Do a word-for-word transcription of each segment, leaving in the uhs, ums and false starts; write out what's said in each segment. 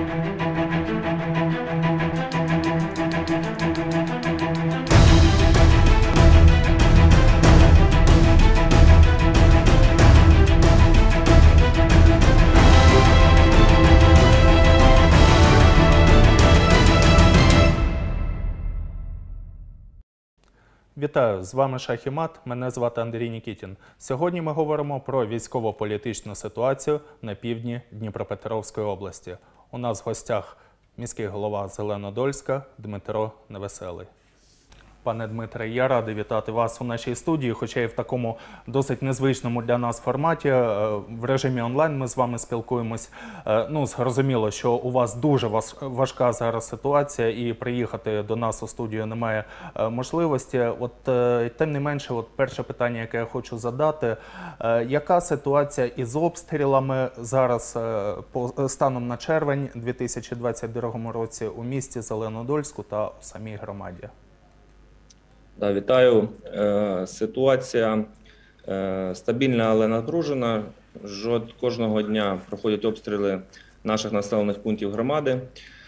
Вітаю, з вами Шах і Мат, мене звати Андрій Нікітін. Сьогодні ми говоримо про військово-політичну ситуацію на півдні Дніпропетровської області. У нас в гостях міський голова Зеленодольська Дмитро Невеселий. Пане Дмитре, я радий вітати вас у нашій студії, хоча і в такому досить незвичному для нас форматі. В режимі онлайн ми з вами спілкуємось. Ну, зрозуміло, що у вас дуже важка зараз ситуація і приїхати до нас у студію немає можливості. От, тим не менше, от перше питання, яке я хочу задати. Яка ситуація із обстрілами зараз по станом на червень дві тисячі двадцять другому році у місті Зеленодольську та у самій громаді? Да, вітаю. Е, ситуація е, стабільна, але напружена. Жод, кожного дня проходять обстріли наших населених пунктів громади.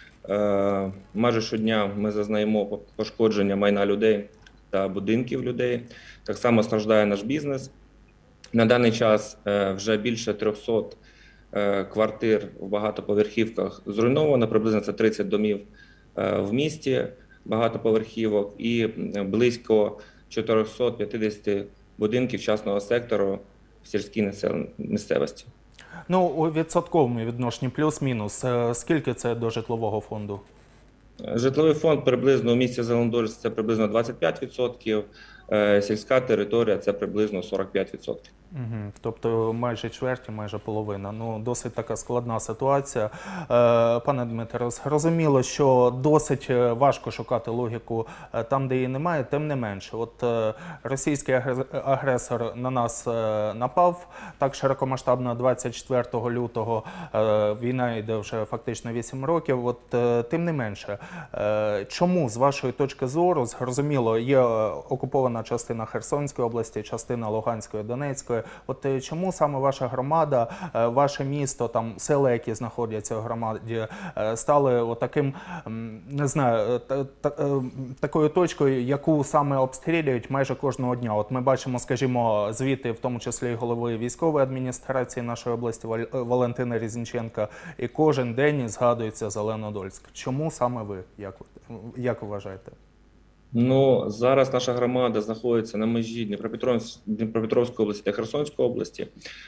Е, майже щодня ми зазнаємо пошкодження майна людей та будинків людей. Так само страждає наш бізнес. На даний час е, вже більше трьохсот е, квартир в багатоповерхівках зруйновано, приблизно це тридцять домів е, в місті. Багатоповерхівок і близько чотирьохсот п'ятдесят будинків частного сектору в сільській місцевості. Ну, у відсотковому відношенні плюс-мінус, скільки це до житлового фонду? Житловий фонд приблизно у місті Зеленодольськ це приблизно двадцять п'ять відсотків, сільська територія це приблизно сорок п'ять відсотків. Угу. Тобто майже чверті, майже половина. Ну, досить така складна ситуація. Е, пане Дмитре, зрозуміло, що досить важко шукати логіку там, де її немає, тим не менше. От е, російський агресор на нас е, напав так широкомасштабно двадцять четвертого лютого. Е, війна йде вже фактично вісім років. От е, тим не менше, е, чому, з вашої точки зору, зрозуміло, є окупована частина Херсонської області, частина Луганської, Донецької. От чому саме ваша громада, ваше місто, там села, які знаходяться в громаді, стали таким, не знаю, та, та, такою точкою, яку саме обстрілюють майже кожного дня? От ми бачимо, скажімо, звіти, в тому числі і голови військової адміністрації нашої області Валентина Різниченка, і кожен день згадується Зеленодольськ. Чому саме ви, як, як вважаєте? Ну, зараз наша громада знаходиться на межі Дніпропетровської області та Херсонської області.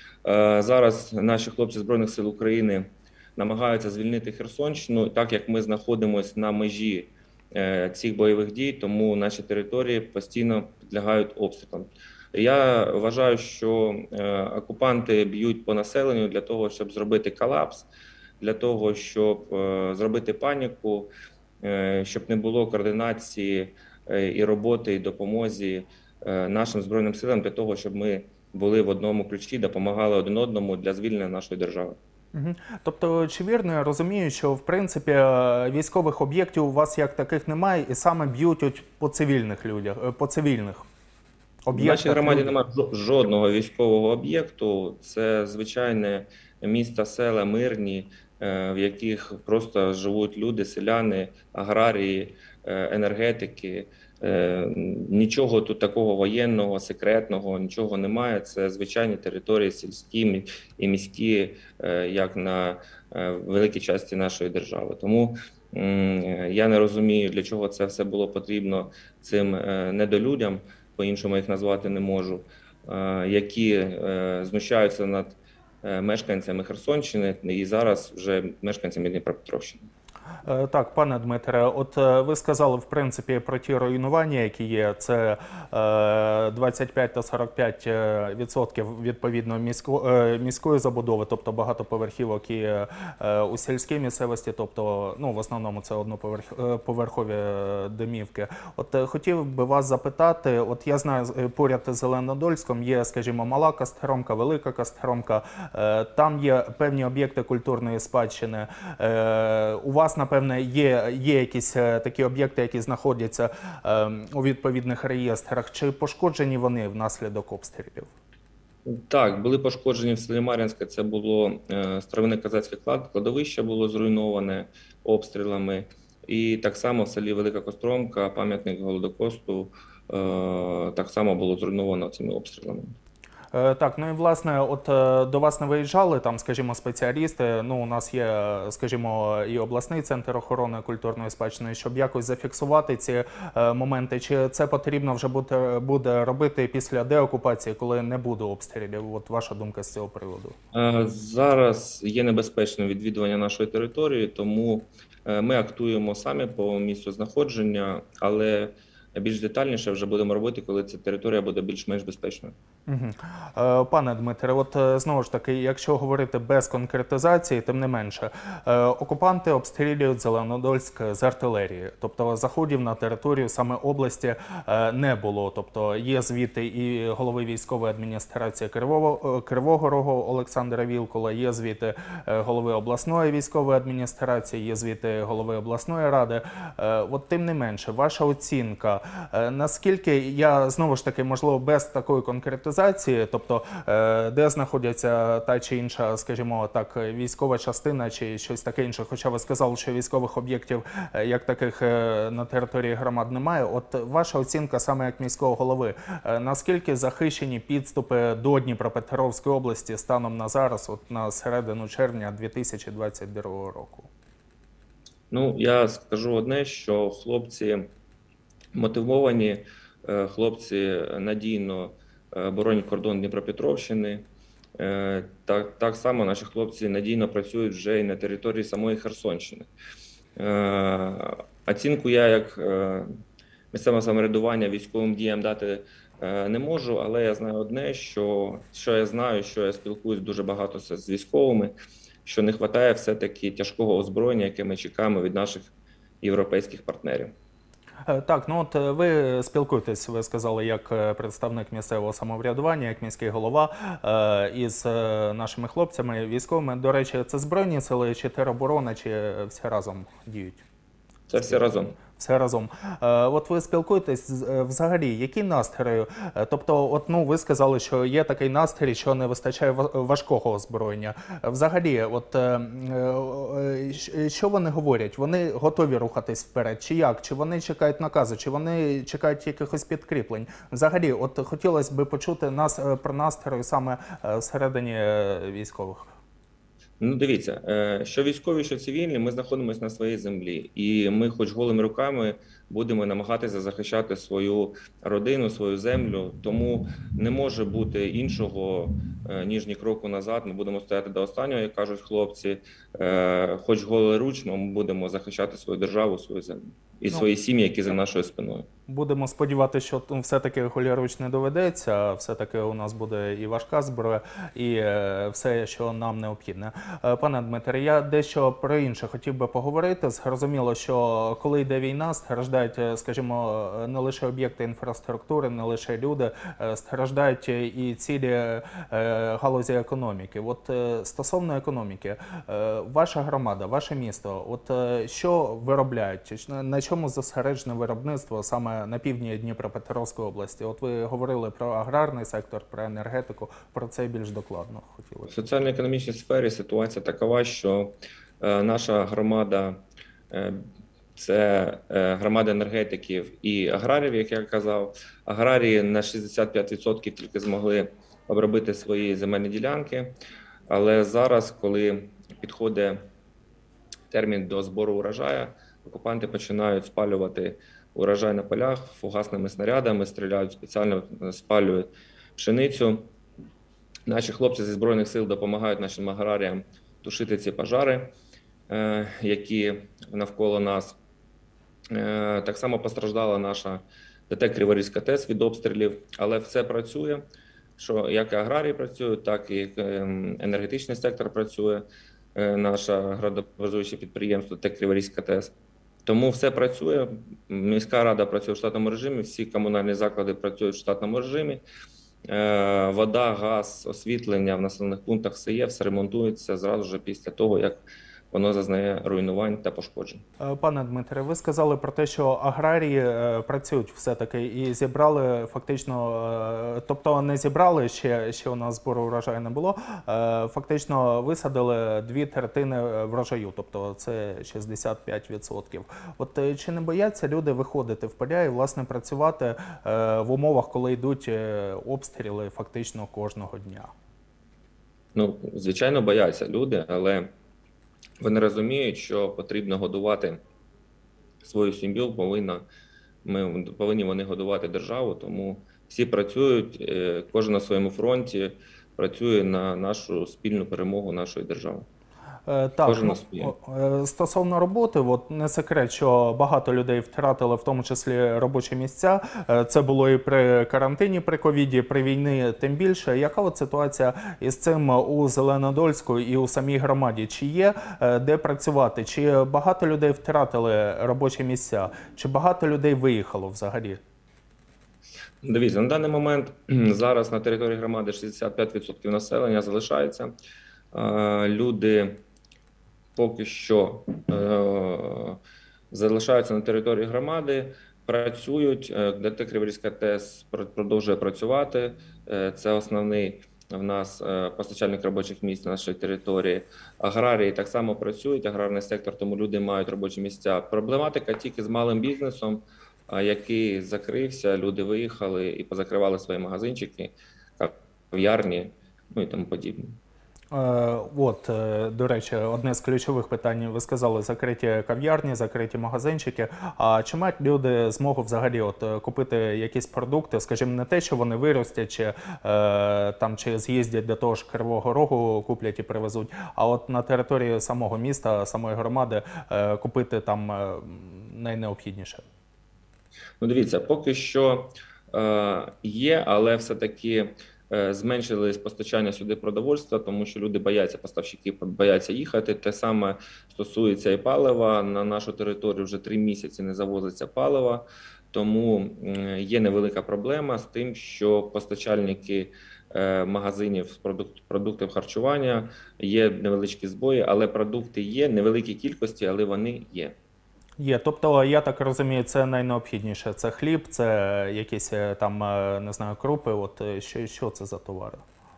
Зараз наші хлопці Збройних сил України намагаються звільнити Херсонщину, так як ми знаходимося на межі цих бойових дій, тому наші території постійно підлягають обстрілам. Я вважаю, що окупанти б'ють по населенню для того, щоб зробити колапс, для того, щоб зробити паніку, щоб не було координації і роботи, і допомозі нашим Збройним силам для того, щоб ми були в одному ключі, допомагали один одному для звільнення нашої держави. Угу. Тобто, чи вірно я розумію, що в принципі військових об'єктів у вас як таких немає і саме б'ють по цивільних людях, по цивільних об'єктах? В нашій громаді немає жодного військового об'єкту, це звичайне міста, села, мирні, в яких просто живуть люди, селяни, аграрії, енергетики. Нічого тут такого воєнного, секретного, нічого немає. Це звичайні території сільські і міські, як на великій частині нашої держави. Тому я не розумію, для чого це все було потрібно цим недолюдям, по-іншому їх назвати не можу, які знущаються над мешканцями Херсонщини і зараз вже мешканцями Дніпропетровщини. Так, пане Дмитре, от ви сказали, в принципі, про ті руйнування, які є, це двадцять п'ять та сорок п'ять відсотків відповідно міської, міської забудови, тобто багатоповерхівок і у сільській місцевості, тобто, ну, в основному це одноповерхові домівки. От хотів би вас запитати, от я знаю, поряд з Зеленодольськом є, скажімо, Мала Костромка, Велика Костромка, там є певні об'єкти культурної спадщини. У вас, напевне, є, є якісь такі об'єкти, які знаходяться е, у відповідних реєстрах. Чи пошкоджені вони внаслідок обстрілів? Так, були пошкоджені в селі Мар'янське, це було е, старовинне козацьке клад, кладовище було зруйноване обстрілами. І так само в селі Велика Костромка, пам'ятник Голодокосту, е, так само було зруйновано цими обстрілами. Е, Так, ну і власне, от е, до вас не виїжджали там, скажімо, спеціалісти. Ну, у нас є, е, скажімо, і обласний центр охорони культурної спадщини, щоб якось зафіксувати ці е, моменти. Чи це потрібно вже буде, буде робити після деокупації, коли не буде обстрілів? От ваша думка з цього приводу? Е, Зараз є небезпечним відвідування нашої території, тому е, ми актуємо самі по місцю знаходження, але більш детальніше вже будемо робити, коли ця територія буде більш-менш безпечною. Мгм. Е, Пане Дмитре, от е, знову ж таки, якщо говорити без конкретизації, тим не менше, е, окупанти обстрілюють Зеленодольськ з артилерії, тобто заходів на територію саме області е, не було. Тобто є звіти і голови військової адміністрації Кривого, е, Кривого Рогу Олександра Вілкула, є звіти е, голови обласної військової адміністрації, є звіти голови обласної ради. Е, От тим не менше, ваша оцінка, е, наскільки я знову ж таки, можливо, без такої конкретизації, тобто е, де знаходяться та чи інша, скажімо так, військова частина чи щось таке інше, хоча ви сказали, що військових об'єктів е, як таких е, на території громад немає. От ваша оцінка саме як міського голови, е, наскільки захищені підступи до Дніпропетровської області станом на зараз, от на середину червня дві тисячі двадцять другого року? Ну, я скажу одне, що хлопці мотивовані, е, хлопці надійно е, боронять кордон Дніпропетровщини. Е, Так, так само наші хлопці надійно працюють вже і на території самої Херсонщини. Е, Оцінку я як е, місцеве самоврядування військовим діям дати е, не можу, але я знаю одне, що, що я знаю, що я спілкуюсь дуже багато з з військовими, що не вистачає все-таки тяжкого озброєння, яке ми чекаємо від наших європейських партнерів. Е, Так, ну от е, ви спілкуєтесь, ви сказали, як е, представник місцевого самоврядування, як міський голова е, із е, нашими хлопцями, військовими. До речі, це Збройні сили чи тероборона, чи всі разом діють? Це все разом. Все разом. Е, От ви спілкуєтесь з- е, взагалі, які настрої? Е, Тобто, от ну ви сказали, що є такий настрій, що не вистачає ва- важкого озброєння. Е, Взагалі, от е, е, е, щ- що вони говорять? Вони готові рухатись вперед? Чи як? Чи вони чекають наказу? Чи вони чекають якихось підкріплень? Взагалі, от хотілося б почути нас е, про настрої саме е, всередині е, військових. Ну, дивіться, е, що військові, що цивільні, ми знаходимося на своїй землі, і ми, хоч голими руками, будемо намагатися захищати свою родину, свою землю. Тому не може бути іншого е, ніж ні кроку назад. Ми будемо стояти до останнього, як кажуть хлопці. Е, Хоч голоручно, ми будемо захищати свою державу, свою землю і Ну, свої сім'ї, які за нашою спиною. Будемо сподіватися, що ну, все-таки голіруч не доведеться, а все-таки у нас буде і важка зброя, і е, все, що нам необхідне. Е, Пане Дмитре, я дещо про інше хотів би поговорити. Зрозуміло, що коли йде війна, страждають, е, скажімо, е, не лише об'єкти інфраструктури, не лише люди, е, страждають і цілі е, галузі економіки. От е, стосовно економіки, е, ваша громада, ваше місто, от е, що виробляють? На чому зосереджене виробництво саме на півдні Дніпропетровської області? От ви говорили про аграрний сектор, про енергетику, про це більш докладно В хотілося. соціально-економічній сфері ситуація такова, що е, наша громада е, це е, громада енергетиків і аграріїв, як я казав. Аграрії на шістдесят п'ять відсотків тільки змогли обробити свої земельні ділянки. Але зараз, коли підходить термін до збору урожаю, окупанти починають спалювати урожай на полях фугасними снарядами, стріляють спеціально, спалюють пшеницю. Наші хлопці зі Збройних сил допомагають нашим аграріям тушити ці пожари, е, які навколо нас. Е, Так само постраждала наша ДТЕК Криворізька ТЕС від обстрілів, але все працює, що як і аграрії працюють, так і ем, енергетичний сектор працює, е, наше градообразуюче підприємство ТЕК Криворізька ТЕС. Тому все працює, міська рада працює в штатному режимі, всі комунальні заклади працюють в штатному режимі. Е, Вода, газ, освітлення в населених пунктах все є, все ремонтується зразу ж після того, як воно зазнає руйнувань та пошкоджень. Е, Пане Дмитре, ви сказали про те, що аграрії е, працюють все-таки і зібрали фактично, е, тобто не зібрали, ще, ще у нас збору врожаю не було, е, фактично висадили дві третини врожаю, тобто це шістдесят п'ять відсотків. От е, чи не бояться люди виходити в поля і, власне, працювати е, в умовах, коли йдуть е, обстріли фактично кожного дня? Ну, звичайно, бояться люди, але вони розуміють, що потрібно годувати свою сім'ю, повинна, ми повинні вони годувати державу, тому всі працюють, е, кожен на своєму фронті працює на нашу спільну перемогу нашої держави. Е, Так, Кожен ну, на своє. о, е, стосовно роботи, от не секрет, що багато людей втратили, в тому числі робочі місця. Е, Це було і при карантині, при ковіді, при війні тим більше. Яка от ситуація із цим у Зеленодольську і у самій громаді? Чи є е, де працювати? Чи багато людей втратили робочі місця? Чи багато людей виїхало взагалі? Дивіться, на даний момент зараз на території громади шістдесят п'ять відсотків населення залишається. Е, Люди поки що е, залишаються на території громади, працюють. Е, ДТЕК Криворізька ТЕС пр- продовжує працювати. Е, Це основний в нас е, постачальник робочих місць на нашій території. Аграрії так само працюють, аграрний сектор, тому люди мають робочі місця. Проблематика тільки з малим бізнесом, е, який закрився, люди виїхали і позакривали свої магазинчики, кав'ярні, ну і тому подібне. Е, От, е, до речі, одне з ключових питань, ви сказали, закриті кав'ярні, закриті магазинчики. А чи мають люди змогу взагалі от е, купити якісь продукти, скажімо, не те, що вони виростять, чи е, там чи з'їздять до того ж Кривого Рогу, куплять і привезуть, а от на території самого міста, самої громади е, купити там е, найнеобхідніше? Ну, дивіться, поки що е, є, але все-таки е, зменшились постачання сюди продовольства, тому що люди бояться, поставщики бояться їхати. Те саме стосується і палива. На нашу територію вже три місяці не завозиться палива, тому м, є невелика проблема з тим, що постачальники е, магазинів продукт, продуктів харчування є невеличкі збої, але продукти є, невеликі кількості, але вони є. Є, тобто, я так розумію, це найнеобхідніше. Це хліб, це якісь е, там, е, не знаю, крупи. От е, що, що це за товари?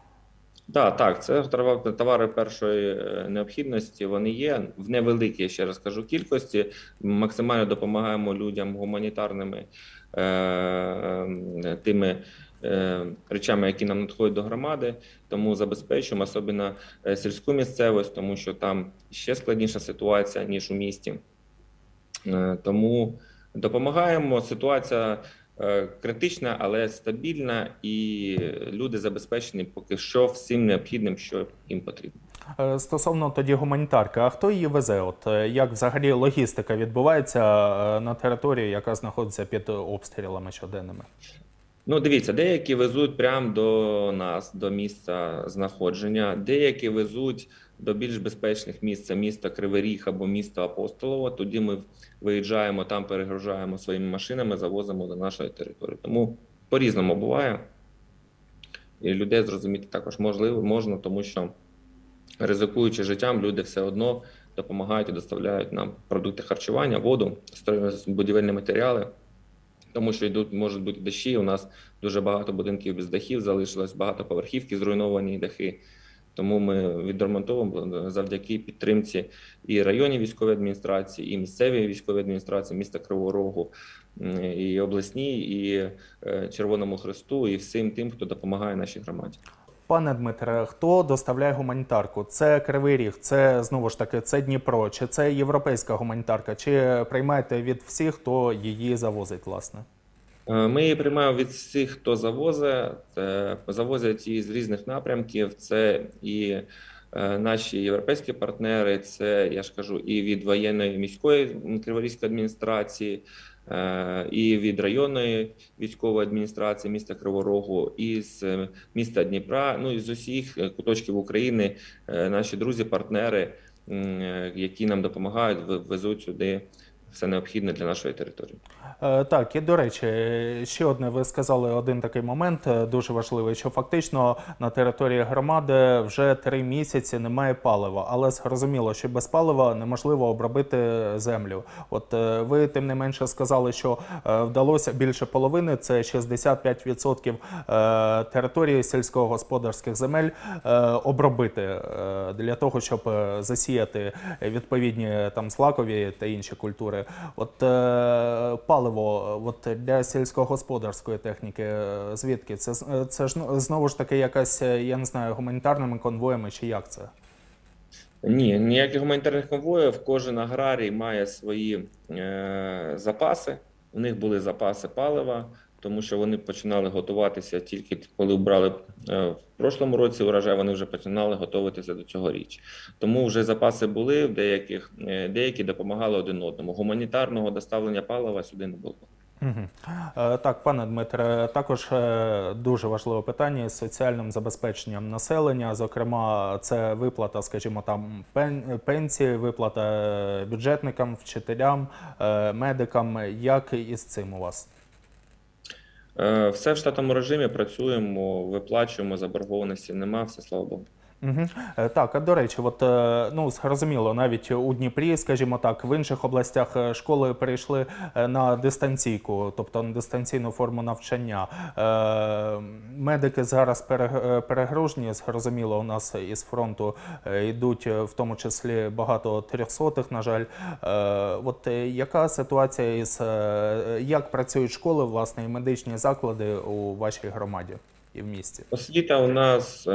Так, так, це товар- товари першої е, необхідності. Вони є в невеликій, я ще раз кажу, кількості. Максимально допомагаємо людям гуманітарними е, е, тими е, речами, які нам надходять до громади. Тому забезпечуємо, особливо е, сільську місцевість, тому що там ще складніша ситуація, ніж у місті. Е, Тому допомагаємо. Ситуація е, критична, але стабільна, і люди забезпечені поки що всім необхідним, що їм потрібно. Е, Стосовно тоді гуманітарки, а хто її везе? От е, як взагалі логістика відбувається е, на території, яка знаходиться під обстрілами щоденними? Ну, дивіться, деякі везуть прямо до нас, до місця знаходження, деякі везуть до більш безпечних місць, це міста Кривий Ріг або місто Апостолово. Тоді ми виїжджаємо, там перегружаємо своїми машинами, завозимо до нашої території. Тому по-різному буває. І людей зрозуміти також можливо, можна, тому що ризикуючи життям, люди все одно допомагають і доставляють нам продукти харчування, воду, стро- будівельні матеріали. Тому що йдуть, можуть бути дощі. У нас дуже багато будинків без дахів залишилось, багато поверхівки, зруйновані дахи. Тому ми відремонтовуємо завдяки підтримці і районній військовій адміністрації, і місцевій військовій адміністрації міста Кривого Рогу, м, і обласній, і е, Червоному Хресту, і всім тим, хто допомагає нашій громаді. Пане Дмитре, хто доставляє гуманітарку? Це Кривий Ріг, це знову ж таки, це Дніпро, чи це європейська гуманітарка? Чи приймаєте від всіх, хто її завозить, власне? Е, Ми її приймаємо від всіх, хто завозить. Е, Завозять її з різних напрямків. Це і е, наші європейські партнери, це, я ж кажу, і від воєнної міської Криворізької адміністрації, е, і від районної військової адміністрації міста Кривого Рогу, і з міста Дніпра, ну і з усіх куточків України е, наші друзі, партнери, м, е, які нам допомагають, ви- везуть сюди все необхідне для нашої території. Е, Так, і до речі, ще одне, ви сказали один такий момент, е, дуже важливий, що фактично на території громади вже три місяці немає палива, але зрозуміло, що без палива неможливо обробити землю. От е, ви тим не менше сказали, що е, вдалося більше половини, це шістдесят п'ять відсотків е, території сільськогосподарських земель е, обробити е, для того, щоб е, засіяти відповідні там злакові та інші культури. От е, паливо от для сільськогосподарської техніки, е, звідки? Це, з- це ж ну, знову ж таки якась, е, я не знаю, гуманітарними конвоями чи як це? Ні, ніяких гуманітарних конвоїв. Кожен аграрій має свої е, запаси. У них були запаси палива, тому що вони починали готуватися тільки коли брали е, в прошлому році урожай, вони вже починали готуватися до цього річ. Тому вже запаси були в деяких, е, деякі допомагали один одному. Гуманітарного доставлення палива сюди не було. Мгм. Е, Так, пане Дмитре, також е, дуже важливе питання з соціальним забезпеченням населення. Зокрема, це виплата, скажімо, там пен- пенсії, виплата е, бюджетникам, вчителям, е, медикам. Як із цим у вас? Е, Все в штатному режимі, працюємо, виплачуємо, заборгованості нема, все слава Богу. Мгм. Е, Так, а до речі, от е, ну зрозуміло, навіть у Дніпрі, скажімо так, в інших областях е, школи перейшли е, на дистанційку, тобто на дистанційну форму навчання. Е, Медики зараз пере- е, перегружені. Зрозуміло, у нас із фронту е, йдуть е, в тому числі багато трьохсотих, на жаль. Е, От е, яка ситуація із е, як працюють школи, власне, і медичні заклади у вашій громаді і в місті? Освіта у нас е,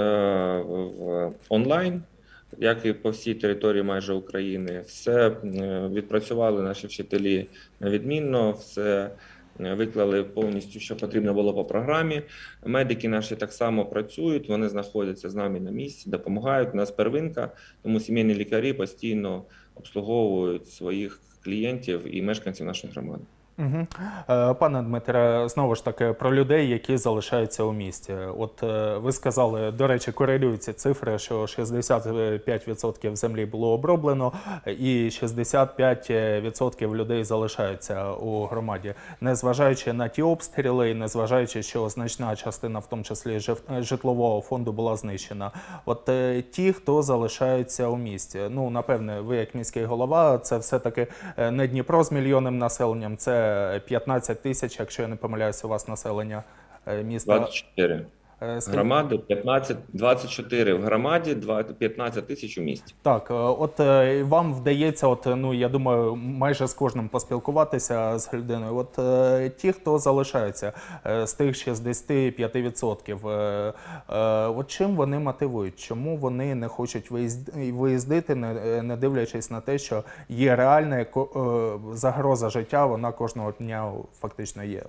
в онлайн, як і по всій території майже України. Все е, відпрацювали наші вчителі відмінно, все е, виклали повністю, що потрібно було по програмі. Медики наші так само працюють, вони знаходяться з нами на місці, допомагають. У нас первинка, тому сімейні лікарі постійно обслуговують своїх клієнтів і мешканців нашої громади. Мгм. Е, Пане Дмитре, знову ж таки про людей, які залишаються у місті. От е, ви сказали, до речі, корелюють ці цифри, що шістдесят п'ять відсотків землі було оброблено, і шістдесят п'ять відсотків людей залишаються у громаді, незважаючи на ті обстріли, і незважаючи, що значна частина, в тому числі жив- житлового фонду, була знищена. От е, ті, хто залишаються у місті, ну напевне, ви як міський голова, це все-таки е, не Дніпро з мільйонним населенням, це п'ятнадцять тисяч, якщо я не помиляюся, у вас населення е, міста. двадцять чотири. Е, скажіть- Громади п'ятнадцять, двадцять чотири в громаді, два- п'ятнадцять тисяч у місті. Так, е, от е, вам вдається, от ну я думаю, майже з кожним поспілкуватися з людиною. От е, ті, хто залишаються е, з тих шістдесят п'ять відсотків, е, е, от чим вони мотивують? Чому вони не хочуть виїзд- виїздити, не, не дивлячись на те, що є реальна ко- е, загроза життя, вона кожного дня фактично є.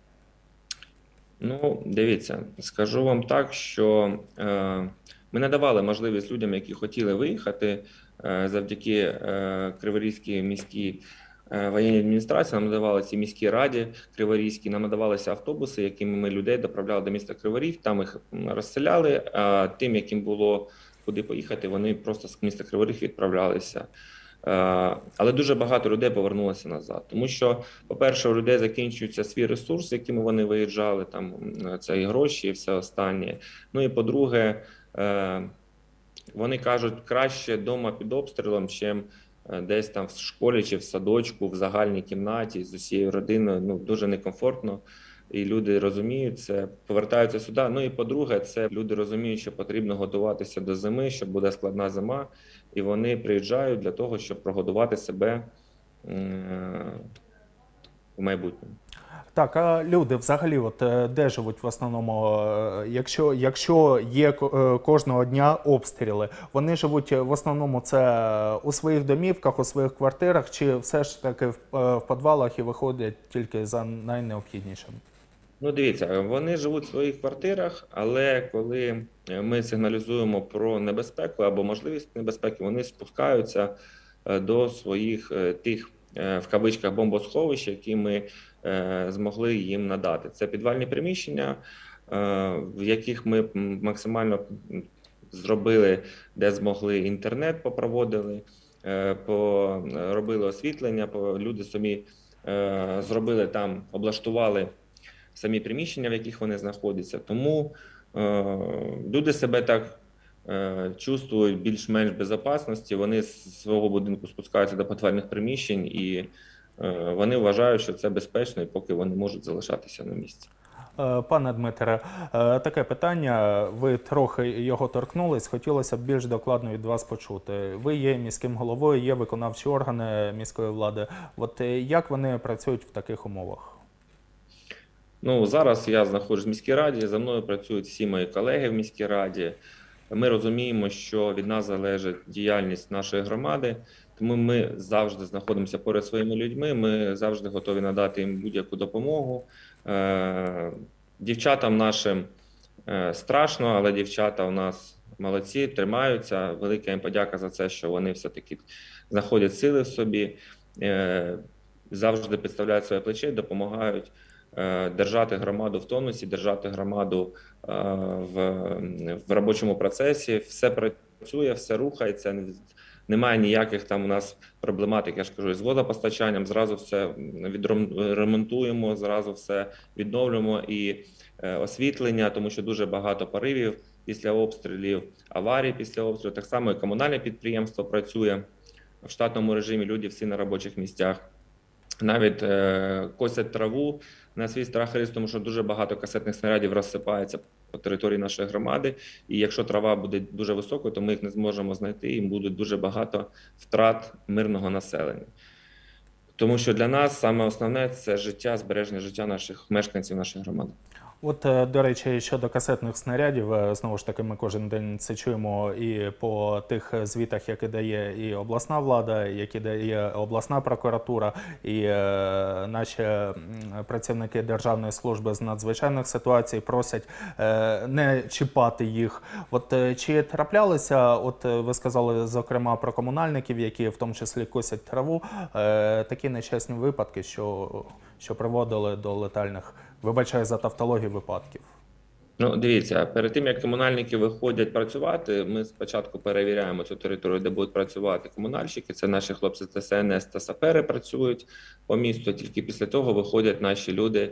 Ну, дивіться, скажу вам так, що е, ми надавали можливість людям, які хотіли виїхати е, завдяки е, Криворізькій міській е, воєнній адміністрації. Нам надавали ці міській раді Криворізькій, нам надавалися автобуси, якими ми людей доправляли до міста Кривий Ріг, там їх м, розселяли. А тим, яким було куди поїхати, вони просто з міста Кривий Ріг відправлялися. Е, Але дуже багато людей повернулося назад, тому що, по-перше, у людей закінчується свій ресурс, якими вони виїжджали, там м, це і гроші, і все останнє. Ну і по-друге, е, вони кажуть, краще вдома під обстрілом, чим е, десь там в школі чи в садочку, в загальній кімнаті з усією родиною. Ну дуже некомфортно. І люди розуміють це, повертаються сюди. Ну і по-друге, це люди розуміють, що потрібно готуватися до зими, що буде складна зима, і вони приїжджають для того, щоб прогодувати себе м, в майбутньому. Так, а люди взагалі, от е, де живуть в основному? Е, Якщо, якщо є ко- е, кожного дня обстріли, вони живуть е, в основному це у своїх домівках, у своїх квартирах, чи все ж таки в, е, в підвалах і виходять тільки за найнеобхіднішим? Ну, дивіться, вони живуть в своїх квартирах, але коли ми сигналізуємо про небезпеку або можливість небезпеки, вони спускаються е, до своїх е, тих е, в кавичках бомбосховищ, які ми е, змогли їм надати. Це підвальні приміщення, е, в яких ми м, максимально м, зробили, де змогли інтернет попроводили. поробили освітлення, люди самі зробили там, облаштували самі приміщення, в яких вони знаходяться. Тому люди себе так чувствують більш-менш безпечності, вони з свого будинку спускаються до підвальних приміщень і вони вважають, що це безпечно, і поки вони можуть залишатися на місці. Пане Дмитре, таке питання, ви трохи його торкнулись, хотілося б більш докладно від вас почути. Ви є міським головою, є виконавчі органи міської влади. От як вони працюють в таких умовах? Ну, зараз я знаходжусь в міській раді, за мною працюють всі мої колеги в міській раді. Ми розуміємо, що від нас залежить діяльність нашої громади, тому ми завжди знаходимося поряд своїми людьми, ми завжди готові надати їм будь-яку допомогу. Дівчатам нашим страшно, але дівчата у нас молодці, тримаються. Велика їм подяка за це, що вони все-таки знаходять сили в собі, завжди підставляють своє плече і допомагають держати громаду в тонусі, держати громаду в, в робочому процесі. Все працює, все рухається, немає ніяких там у нас проблематик, я ж кажу, з водопостачанням, зразу все відремонтуємо, зразу все відновлюємо і освітлення, тому що дуже багато поривів після обстрілів, аварій після обстрілів. Так само і комунальне підприємство працює в штатному режимі, люди всі на робочих місцях. Навіть е, косять траву на свій страх і ризик, тому що дуже багато касетних снарядів розсипається по території нашої громади. І якщо трава буде дуже високою, то ми їх не зможемо знайти, і буде дуже багато втрат мирного населення. Тому що для нас саме основне – це життя, збереження життя наших мешканців нашої громади. От, до речі, щодо касетних снарядів, знову ж таки, ми кожен день це чуємо і по тих звітах, які дає і обласна влада, які дає обласна прокуратура, і е, наші працівники Державної служби з надзвичайних ситуацій просять е, не чіпати їх. От чи траплялися, от ви сказали, зокрема, про комунальників, які в тому числі косять траву, е, такі нещасні випадки, що, що приводили до летальних, вибачаю за тавтологію, випадків? Ну, дивіться, перед тим, як комунальники виходять працювати, ми спочатку перевіряємо цю територію, де будуть працювати комунальщики. Це наші хлопці Т С Н С та сапери працюють по місту. Тільки після того виходять наші люди,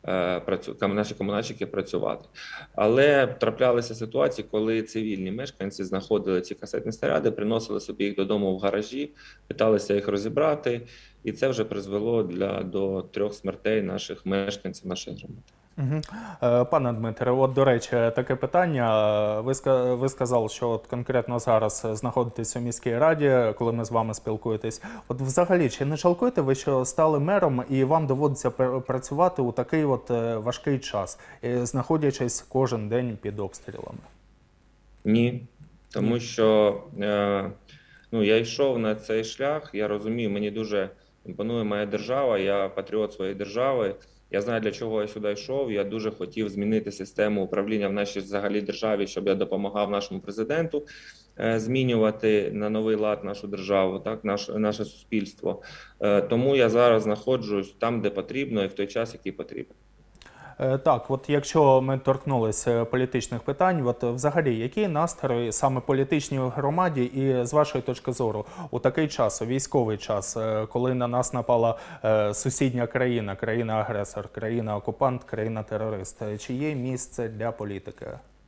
наші комунальщики працювати. Але траплялися ситуації, коли цивільні мешканці знаходили ці касетні снаряди, приносили собі їх додому в гаражі, питалися їх розібрати. І це вже призвело для, до трьох смертей наших мешканців нашої громади. Угу. Пане Дмитре, от, до речі, таке питання. Ви, ви сказали, що от конкретно зараз знаходитесь у міській раді, коли ми з вами спілкуєтесь. От взагалі, чи не жалкуєте ви, що стали мером і вам доводиться працювати у такий от важкий час, знаходячись кожен день під обстрілами? Ні, тому що е, ну, я йшов на цей шлях, я розумію, мені дуже імпонує моя держава, я патріот своєї держави. Я знаю, для чого я сюди йшов. Я дуже хотів змінити систему управління в нашій взагалі державі, щоб я допомагав нашому президенту е, змінювати на новий лад нашу державу, так, наш, наше суспільство. Е, тому я зараз знаходжусь там, де потрібно, і в той час, який потрібен. Так, от якщо ми торкнулися політичних питань, от взагалі, які настрої саме політичній громаді і з вашої точки зору у такий час, у військовий час, коли на нас напала сусідня країна, країна-агресор, країна-окупант, країна-терорист, чи є місце для політики?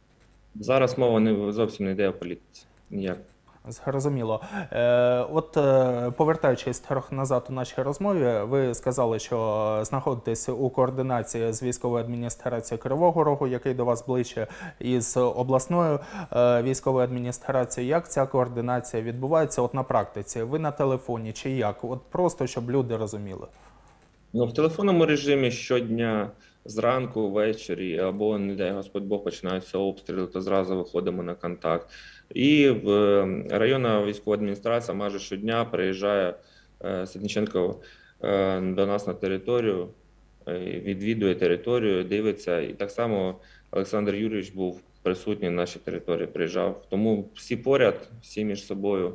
Зараз мова не зовсім не йде о політиці, ніяк. Зрозуміло. Е, от повертаючись трохи назад у нашій розмові, ви сказали, що знаходитесь у координації з військовою адміністрацією Кривого Рогу, який до вас ближче, і з обласною е, військовою адміністрацією. Як ця координація відбувається от на практиці? Ви на телефоні чи як? От просто, щоб люди розуміли. Ну, в телефонному режимі щодня, зранку, ввечері, або, не дай Господь Бог, починаються обстріли, то зразу виходимо на контакт. І в районна військова адміністрація майже щодня приїжджає Ситниченко до нас на територію, відвідує територію, дивиться. І так само Олександр Юрійович був присутній на нашій території, приїжджав. Тому всі поряд, всі між собою.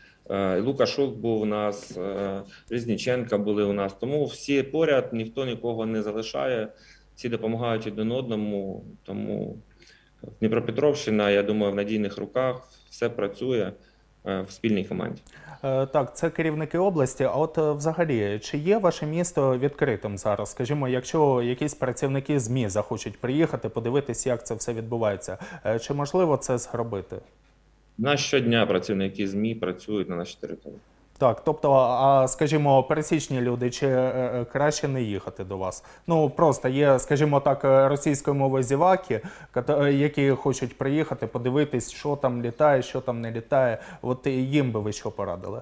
Лукашук був у нас, Різніченка були у нас. Тому всі поряд, ніхто нікого не залишає, всі допомагають один одному. Тому Дніпропетровщина, я думаю, в надійних руках, все працює. в спільній команді. Так, це керівники області. А от взагалі, чи є ваше місто відкритим зараз? Скажімо, якщо якісь працівники ЗМІ захочуть приїхати, подивитись, як це все відбувається, чи можливо це зробити? У нас щодня працівники ЗМІ працюють на нашій території. Так, тобто, а скажімо, пересічні люди, чи е, краще не їхати до вас? Ну, просто є, скажімо так, російською мовою зіваки, які хочуть приїхати, подивитись, що там літає, що там не літає. От їм би ви що порадили?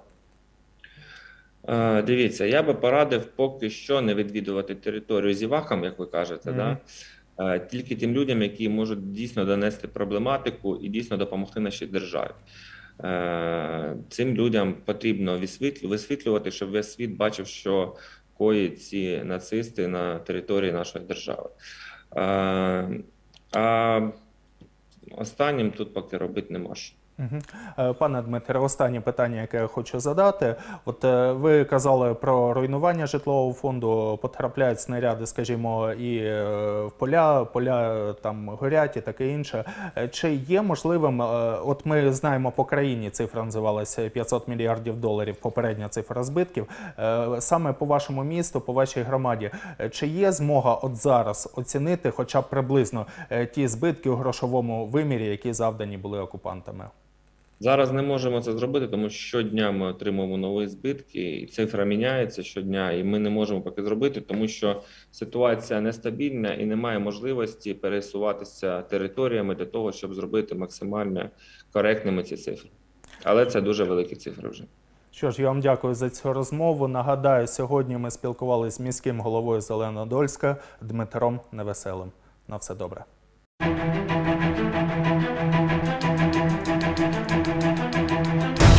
Е, дивіться, я би порадив поки що не відвідувати територію зівакам, як ви кажете, mm-hmm. да? е, тільки тим людям, які можуть дійсно донести проблематику і дійсно допомогти нашій державі. Цим людям потрібно висвітлювати, щоб весь світ бачив, що коїть ці нацисти на території нашої держави. А останнім тут поки робити нема що. Пане Дмитре, останнє питання, яке я хочу задати. От ви казали про руйнування житлового фонду, потрапляють снаряди, скажімо, і в поля, поля там горять і таке інше. Чи є можливим, от ми знаємо по країні, цифра називалася п'ятсот мільярдів доларів, попередня цифра збитків, саме по вашому місту, по вашій громаді, чи є змога от зараз оцінити хоча б приблизно ті збитки у грошовому вимірі, які завдані були окупантами? Зараз не можемо це зробити, тому що щодня ми отримуємо нові збитки, і цифра міняється щодня, і ми не можемо поки зробити, тому що ситуація нестабільна і немає можливості пересуватися територіями для того, щоб зробити максимально коректними ці цифри. Але це дуже великі цифри вже. Що ж, я вам дякую за цю розмову. Нагадаю, сьогодні ми спілкувалися з міським головою Зеленодольська Дмитром Невеселим. На все добре. Thank you.